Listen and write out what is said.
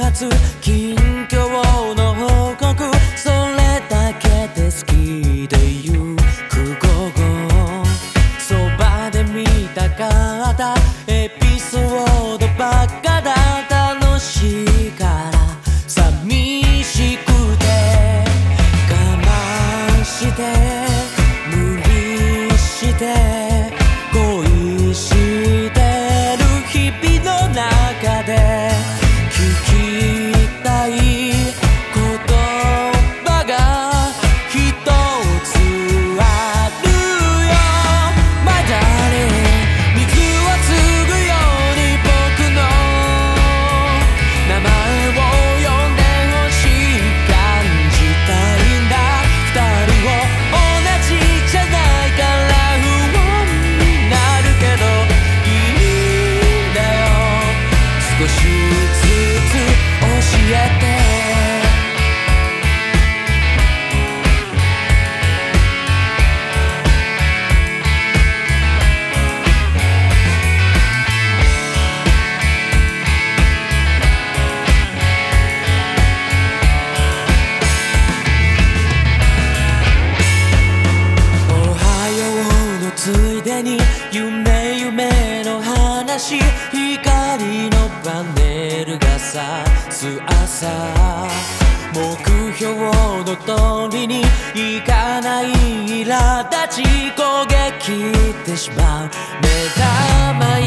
つ近況の報告、それだけで好きでゆく午後、そばで見たかったエピソードばっかだ。楽しいから寂しくて我慢して無理して恋してる日々の中で聞きたい言葉が一つあるよ。まだね水を継ぐように僕の名前を呼んでほしい、感じたいんだ。二人を同じじゃないから不安になるけどいいんだよ、少しずつ教えて。おはようのついでに夢の話、光のパネルがさす朝、目標の通りにいかない苛立ち焦げ切ってしまう目玉